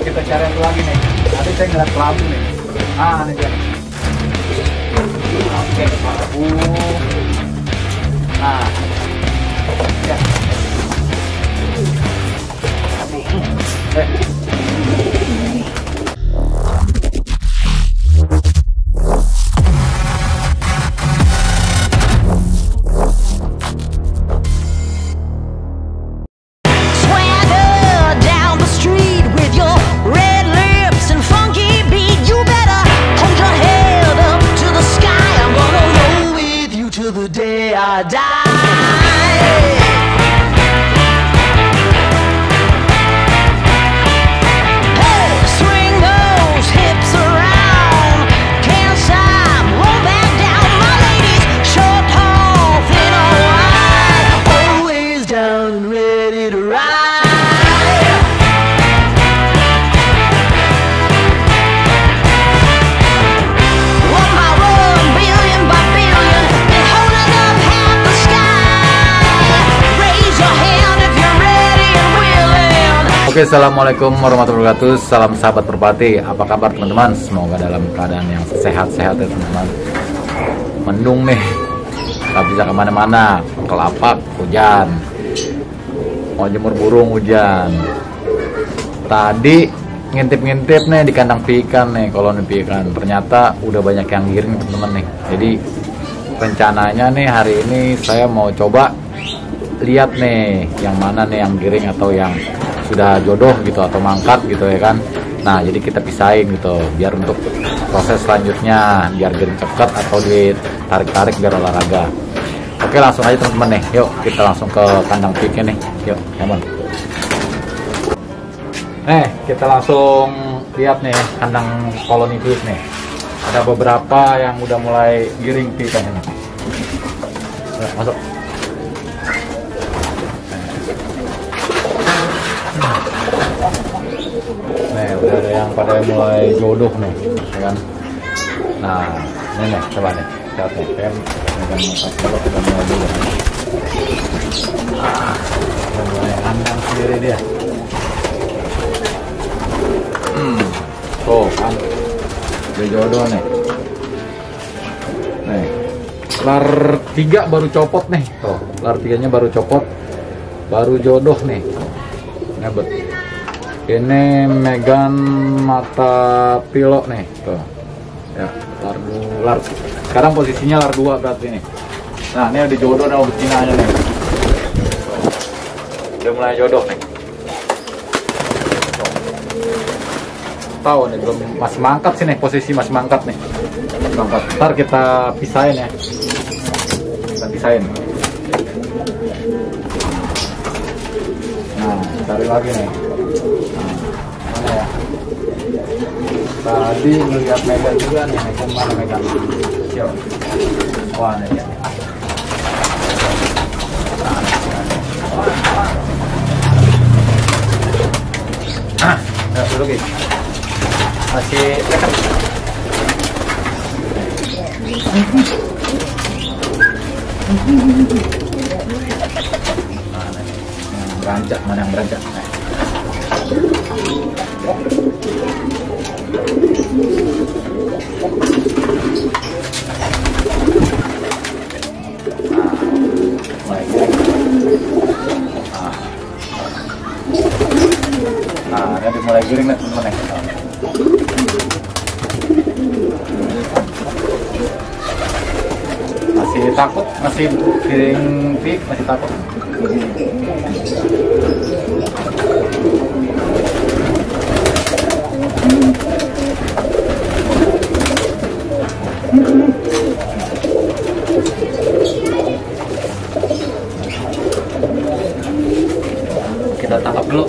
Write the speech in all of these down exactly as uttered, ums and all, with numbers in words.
kita cari yang lagi nih. Tadi saya ngeliat kelabu nih. Ah, ini dia. Oke, kelabu. Nah, ya. Eh. Oke, assalamualaikum warahmatullahi wabarakatuh. Salam sahabat merpati. Apa kabar teman-teman? Semoga dalam keadaan yang sehat-sehat ya teman-teman. Mendung nih, nggak bisa kemana-mana. Kelapak hujan, mau jemur burung hujan. Tadi ngintip-ngintip nih di kandang pikan nih, koloni pikan. Ternyata udah banyak yang giring teman-teman nih. Jadi rencananya nih hari ini saya mau coba lihat nih yang mana nih yang giring atau yang sudah jodoh gitu atau mangkat gitu ya kan. Nah jadi kita pisahin gitu biar untuk proses selanjutnya biar giring cepat atau ditarik-tarik biar olahraga. Oke, langsung aja teman-teman nih, yuk kita langsung ke kandang piknya nih, yuk teman. Eh kita langsung lihat nih kandang koloni pik nih. Ada beberapa yang udah mulai giring piknya nih. Nah, masuk. Nih udah ada yang pada mulai jodoh nih, ya kan? Nah ini nih, coba nih, lihat nih, kan megang kalau udah mulai jodoh. Nah, udah mulai andang sendiri dia. Hmm, tuh kan, udah jodoh nih. Nih, lar tiga baru copot nih, tuh, lar tiganya baru copot, baru jodoh nih, nebet. Ini megan mata pilok nih tuh ya, lar lar sekarang posisinya lar dua berarti nih. Nah ini udah jodoh nih betinanya nih, udah mulai jodoh nih. Tahu nih belum, masih mangkat sih nih, posisi masih mangkat nih, mangkat. Ntar kita pisahin ya, kita pisahin. Nah cari lagi nih. Nah, ya. Tadi ngeliat megan juga nih, megan mana megan? Yuk. Wah nih ya. Ah, ya dulu guys. Masih dekat. Mana nih? Yang beranjak, mana yang beranjak? Nah. Nah, ini mulai giring nih teman-teman nih. Masih takut, masih giring pik, masih takut. Kita tangkap dulu.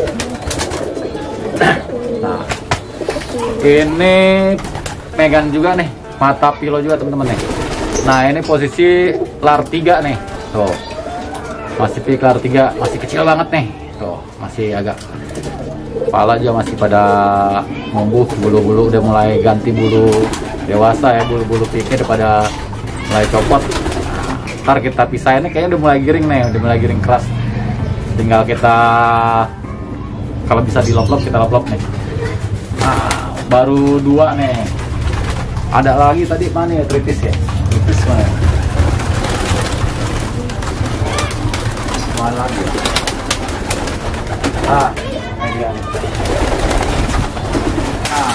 Nah, ini megan juga nih, mata pilo juga teman-teman nih. Nah ini posisi lar tiga nih, tuh masih pik lar tiga, masih kecil banget nih, tuh masih agak kepala aja masih pada numbuh, bulu-bulu udah mulai ganti bulu dewasa ya, bulu-bulu piknya udah pada mulai copot. Ntar kita pisahin, kayaknya udah mulai giring nih, udah mulai giring keras. Tinggal kita kalau bisa dilop-lop kita lop-lop nih. baru dua nih. Ada lagi tadi mana ya, tritis ya? Tritis mana? Mana lagi? Ah, ini dia. Ah.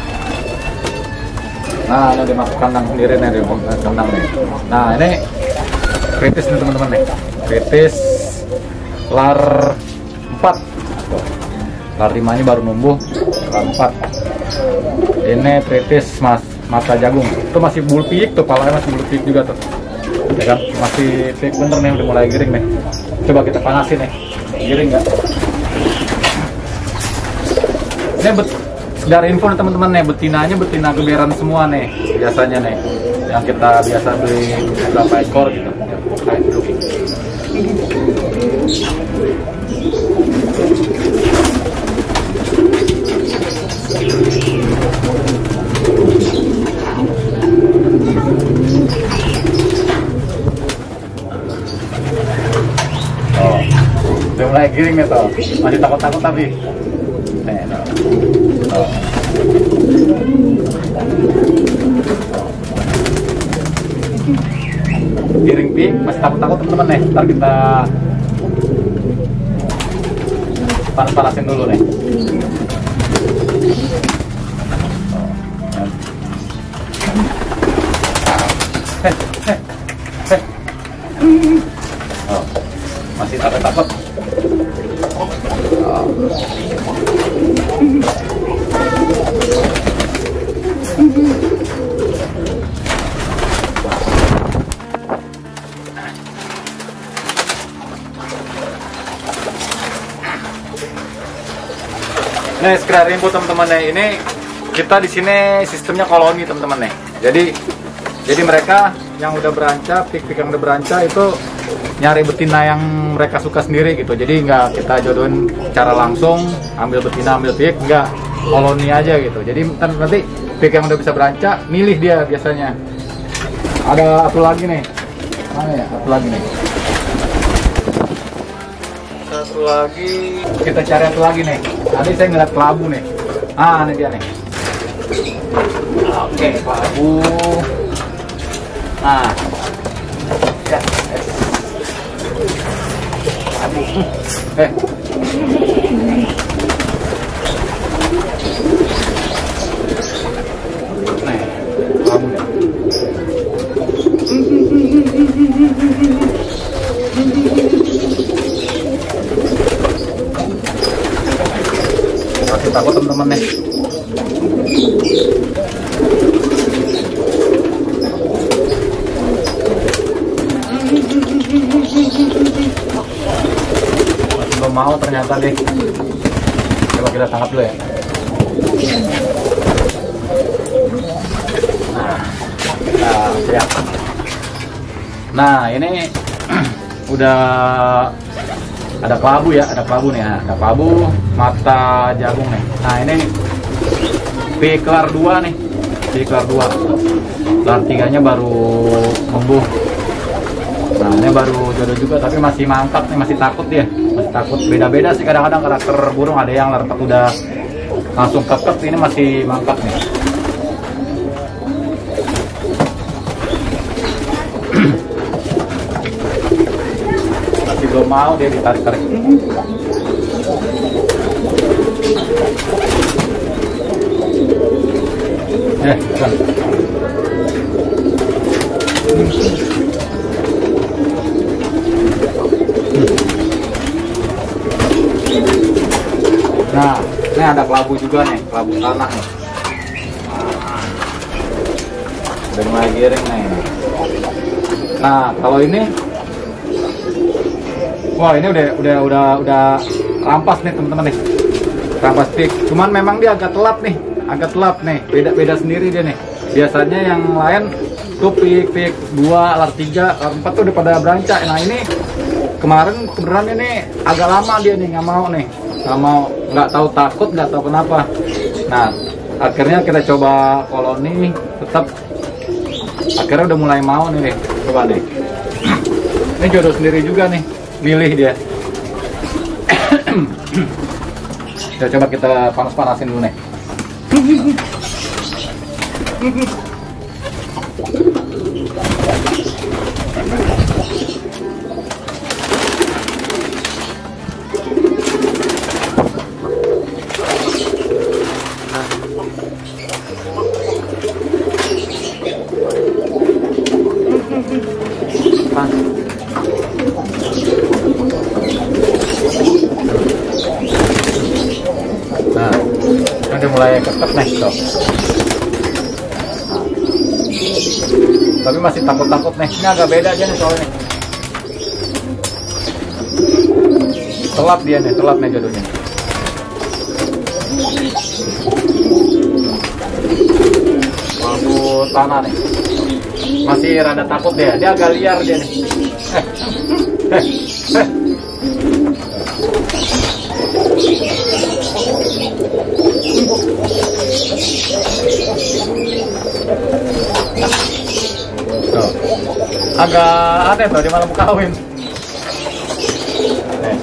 Nah, ini dia masuk kandang sendiri nih, dia masuk kandang nih. Nah, ini kritis nih teman-teman nih. Kritis lar empat. Lar lima ini baru numbuh, lar empat. Ini kritis mas mata jagung. Itu masih bulu piyik tuh, palanya masih bulu piyik juga tuh. Ya kan? Masih piyik bener nih, udah mulai giring nih. Coba kita panasin nih. Giring nggak? Ini bet sekedar info nih teman-teman nih, betinanya betina geberan semua nih biasanya nih, yang kita biasa beli beberapa ekor gitu. Kayak dulu. Oh, udah mulai giring nih toh, masih takut-takut tapi. Nih, no. Oh. Giring pik, masih takut-takut teman-teman nih. Ntar kita panas-panasin dulu nih. Heh, heh, heh. Oh, masih takut-takut. Oh. Nih sekedar info teman-teman nih, ini kita di sini sistemnya koloni teman-teman nih. Jadi jadi mereka yang udah beranca, pik-pik yang udah beranca itu nyari betina yang mereka suka sendiri gitu. Jadi nggak kita jodohin cara langsung ambil betina ambil pik, nggak, koloni aja gitu. Jadi nanti pik yang udah bisa beranca milih dia biasanya. Ada satu lagi nih, mana ya? Satu lagi nih. Satu lagi, kita cari satu lagi nih. Tadi saya ngeliat kelabu nih. Ah, ini dia nih. Oke, kelabu. Nah, ya. Eh. Nih, kelabu nih. Masih takut teman-teman nih. Masih belum mau ternyata deh. Coba kita tangkap dulu ya. Nah, nah siap. Nah ini udah ada kelabu ya, ada kelabu nih, ada kelabu mata jagung nih. Nah ini pik lar dua nih, pik lar dua, lar tiganya baru numbuh. Nah ini baru jodoh juga, tapi masih mangkat nih, masih takut dia, masih takut. Beda-beda sih kadang-kadang karakter burung, ada yang lar empat udah langsung kekep, ini masih mangkat nih. Belum mau dia ditarik-tarik. Eh, kan. Nah, ini ada kelabu juga nih, kelabu tanah nih. Udah mulai giring nih. Nah, kalau ini wah ini udah udah udah udah rampas nih teman-teman nih, rampas pik. Cuman memang dia agak telat nih, agak telat nih. Beda-beda sendiri dia nih. Biasanya yang lain tuh pik pik dua, lar tiga, lar empat tuh udah pada beranca. Nah ini kemarin kebenaran ini agak lama dia nih, nggak mau nih, nggak mau, nggak tahu takut, nggak tahu kenapa. Nah akhirnya kita coba koloni, tetap akhirnya udah mulai mau nih. Nih. Coba nih, ini jodoh sendiri juga nih. Milih dia. Ya, coba kita panas-panasin dulu nih. Nah, kan udah mulai kekep nih tuh. Tapi masih takut-takut nih. Ini agak beda aja nih soalnya. Telap dia nih, telap nih jadinya. Lampu tanah nih. Masih rada takut dia. Dia agak liar dia nih. Eh, eh, eh. Tuh. Agak aneh tuh di malam kawin. Nih.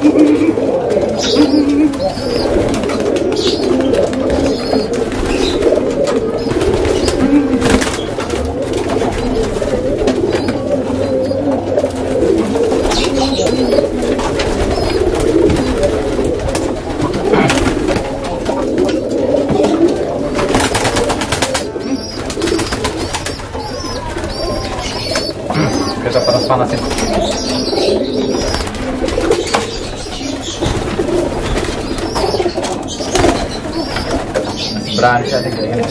Kita panas-panasin. Berani aja kayak gini.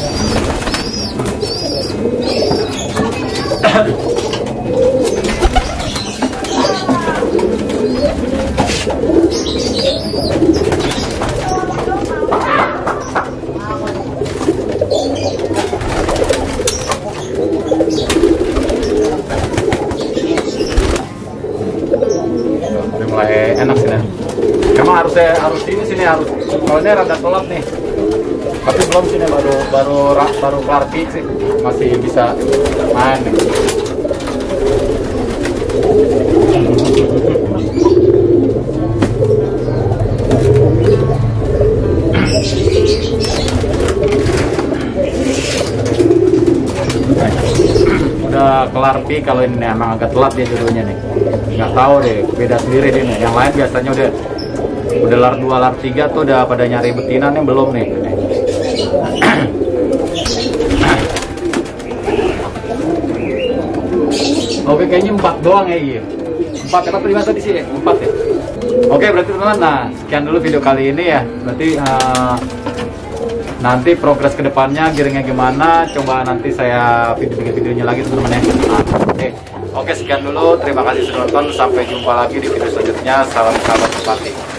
Mulai enak sih nih. Emang harusnya harus ini sini harus. Kalau ini rada telat nih. Tapi belum sini baru baru baru kelar peak sih. Masih bisa main nih. Udah kelar peak kalau ini emang agak telat dia judulnya nih. Nggak tahu deh, beda sendiri deh nih. Yang lain biasanya udah udah lar dua, lar tiga tuh udah pada nyari betina nih belum nih. Oke, kayaknya empat doang ya, iya. Empat apa lima tadi sih? Empat ya. Oke, berarti teman-teman, nah sekian dulu video kali ini ya. Berarti uh, nanti progres kedepannya giringnya gimana? Coba nanti saya video-videonya lagi teman-teman ya. Nah, oke. Oke, sekian dulu. Terima kasih sudah nonton. Sampai jumpa lagi di video selanjutnya. Salam sahabat merpati.